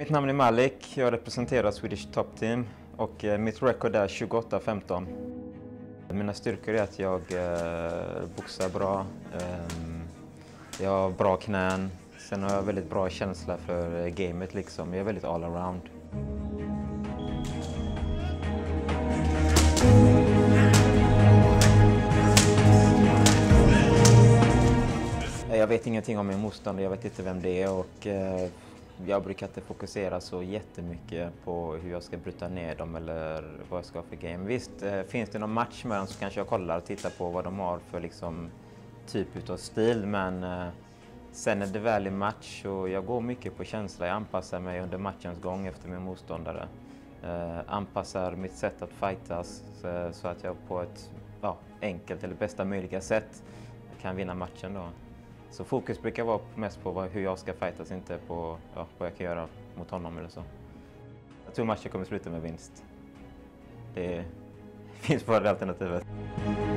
Mitt namn är Malik, jag representerar Swedish Top Team och mitt record är 28-15. Mina styrkor är att jag boxar bra, jag har bra knän, sen har jag väldigt bra känsla för gamet liksom. Jag är väldigt all around. Jag vet ingenting om min motståndare, jag vet inte vem det är och jag brukar inte fokusera så jättemycket på hur jag ska bryta ner dem eller vad jag ska ha för game. Visst, finns det någon match med dem så kanske jag kollar och tittar på vad de har för liksom, typ av stil, men sen är det väl i match och jag går mycket på känsla. Jag anpassar mig under matchens gång efter min motståndare. Anpassar mitt sätt att fightas så att jag på ett enkelt eller bästa möjliga sätt kan vinna matchen då. Så fokus brukar vara mest på hur jag ska fightas, inte på vad jag kan göra mot honom eller så. Jag tror matchen kommer sluta med vinst. Det finns bara det alternativet.